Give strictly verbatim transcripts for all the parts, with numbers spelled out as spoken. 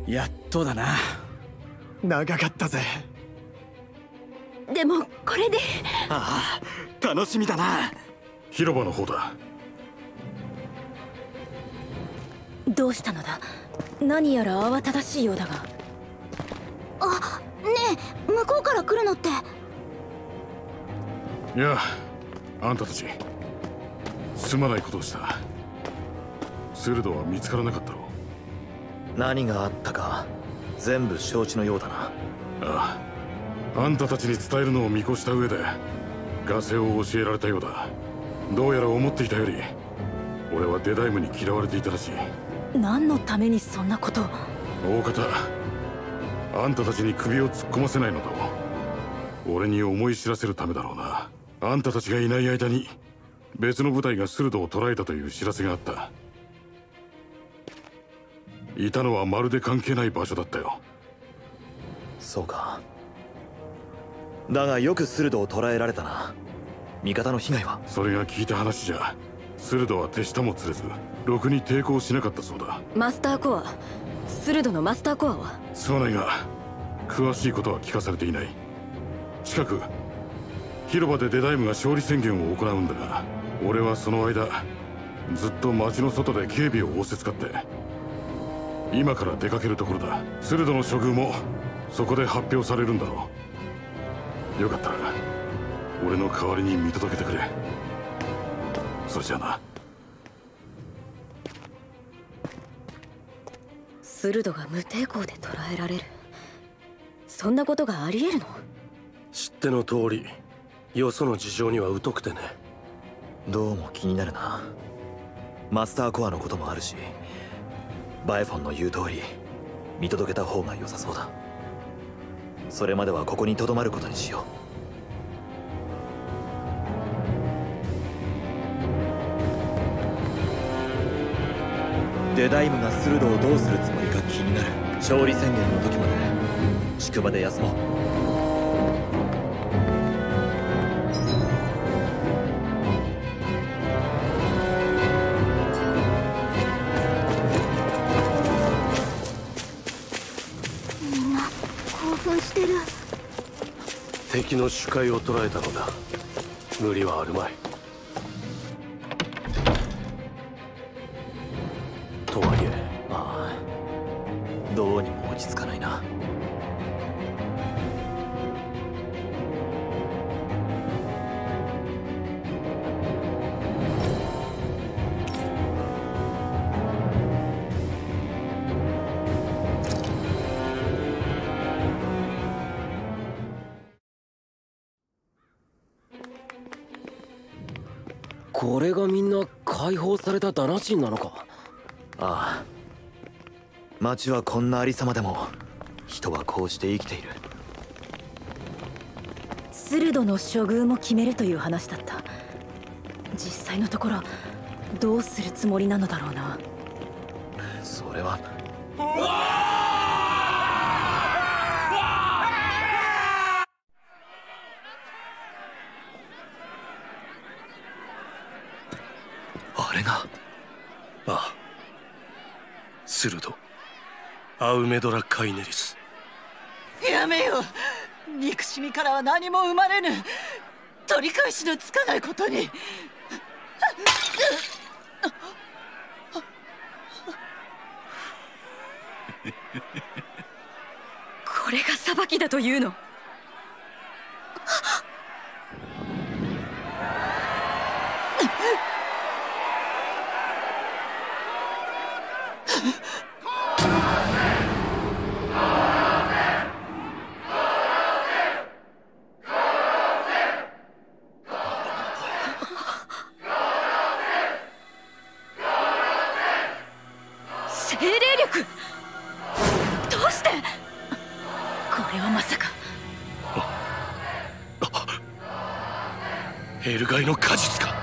やっとだな。長かったぜ。 でもこれで。 ああ、楽しみだな。 広場の方だ。 どうしたのだ。何やら慌ただしいようだが。 あ、ねえ、向こうから来るのって。 いや、あんたたちすまないことをした。スルドは見つからなかったろう。 何があったか全部承知のようだな。 ああ、あんたたちに伝えるのを見越した上でガセを教えられたようだ。どうやら思っていたより俺はデダイムに嫌われていたらしい。 何のためにそんなことを。 大方あんたたちに首を突っ込ませないのだろう。俺に思い知らせるためだろうな。あんたたちがいない間に別の部隊がスルドを捕らえたという知らせがあった。いたのはまるで関係ない場所だったよ。 そうか。だがよくスルドを捕らえられたな。味方の被害は。 それが聞いた話じゃ、スルドは手下も釣れずろくに抵抗しなかったそうだ。 マスターコア、スルドのマスターコアは。 すまないが詳しいことは聞かされていない。近く広場でデダイムが勝利宣言を行うんだが、俺はその間ずっと町の外で警備を仰せつかって今から出かけるところだ。スルドの処遇もそこで発表されるんだろう。よかったら俺の代わりに見届けてくれ。それじゃあな。 スルドが無抵抗で捕らえられる。そんなことがありえるの？ 知っての通りよその事情には疎くてね。 どうも気になるな。マスターコアのこともあるし、バエフォンの言う通り見届けた方が良さそうだ。それまではここに留まることにしよう。デダイムがスルドをどうするつもりか気になる。勝利宣言の時まで宿場で休もう。 みんな興奮してる。 敵の首魁を捕らえたのだ。無理はあるまい。とはいえ、 ああ、どうにも落ち着かないな。 これがみんな解放されたダナ人なのか。 ああ、町はこんなありさまでも人はこうして生きている。 スルドの処遇も決めるという話だった。実際のところどうするつもりなのだろうな。 それはあれが。 ああ、スルド、アウメドラ・カイネリス。 やめよ。憎しみからは何も生まれぬ。取り返しのつかないことに。 これが裁きだというの？精霊力！どうして？これはまさか。 エルガイの果実か。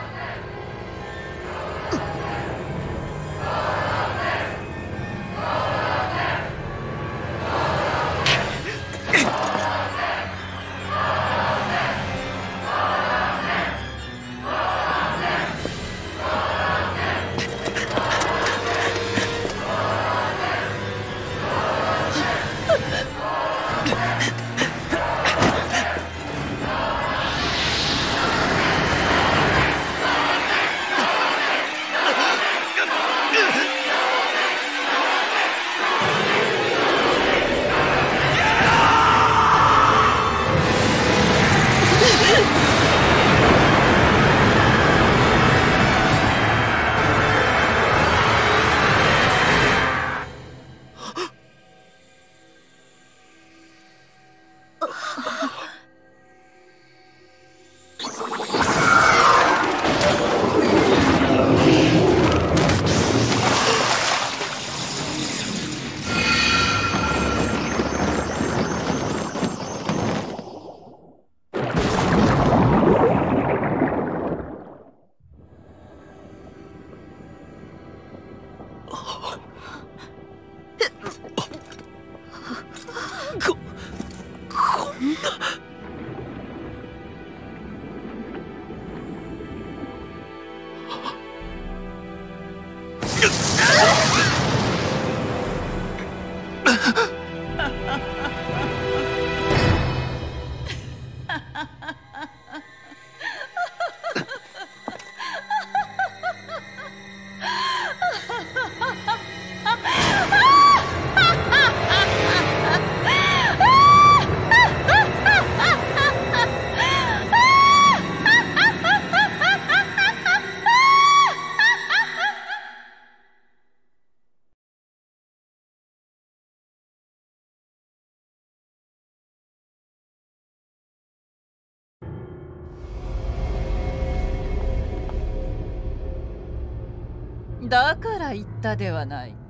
だから言ったではないか。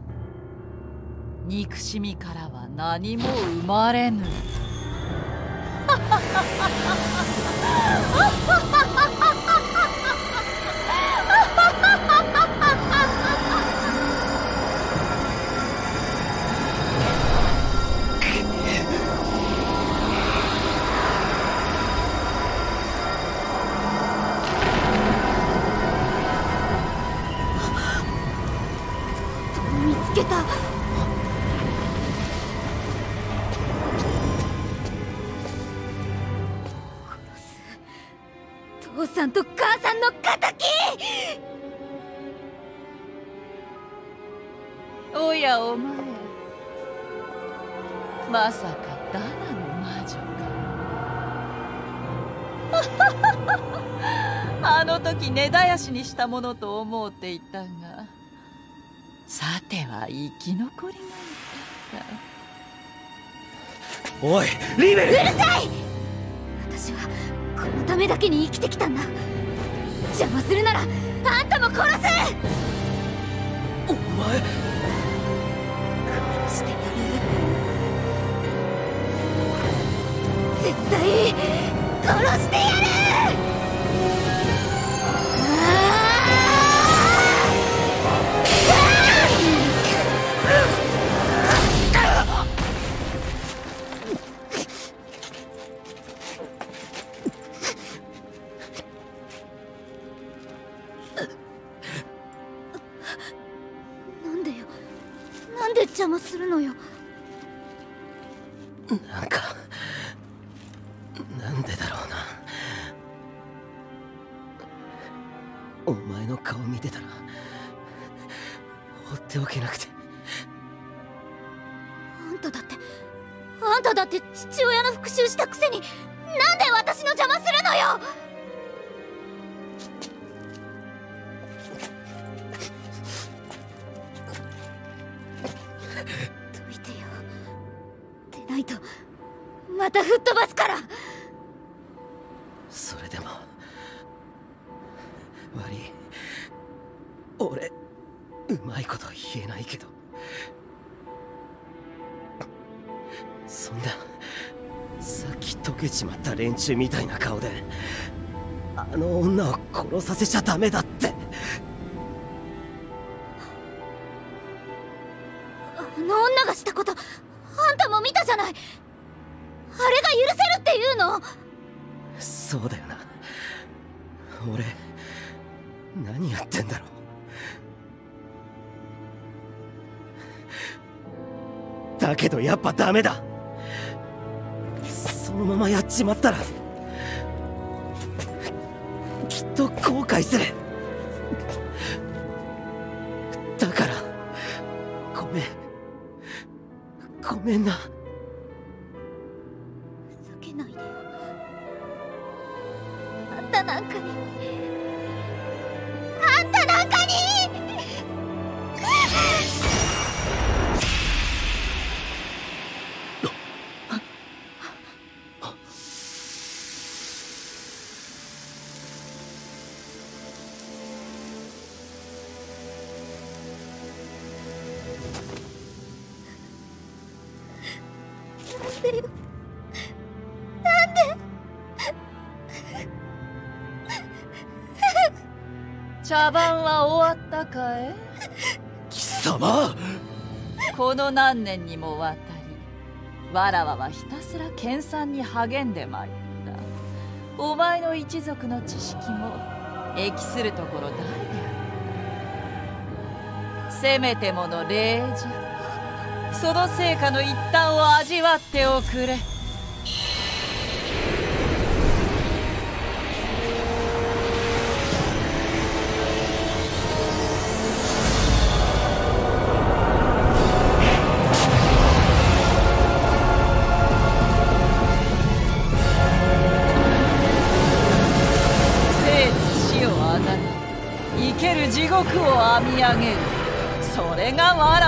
憎しみからは何も生まれぬ。 見つけた。父さんと母さんの仇。 おやお前、まさかダナの魔女か。あの時根絶やしにしたものと思うていたが、さては生き残りがいたか。 おいリベル、 うるさい。私はこのためだけに生きてきたんだ。邪魔するならあんたも殺す。 お前殺してやる。絶対殺してやる。なんでよ、なんで邪魔するのよ。 なんかなんでだろうな。お前の顔見てたら放っておけなくて。 あんただってあんただって父親の復讐したくせになんで私の邪魔するのよ。どいてよ。でないとまた吹っ飛ばすから。 それでも悪い、俺うまいこと言えないけど、そんなさっき溶けちまった連中みたいな顔であの女を殺させちゃダメだって。 あの女がしたことあんたも見たじゃない。あれが許せるっていうの。 そうだよな。俺何やってんだろう。だけどやっぱダメだ。そのままやっちまったらきっと後悔する。だからごめんごめんな。 ふざけないでよ。あんたなんかにあんたなんかになんでよ、なんで。 茶番は終わったかい？ 貴様。 この何年にもわたりわらわはひたすら研鑽に励んでまいった。お前の一族の知識も益するところ大である。せめてもの礼じゃ。その成果の一端を味わっておくれ。生と死をあざな生ける地獄を編み上げる。それがわら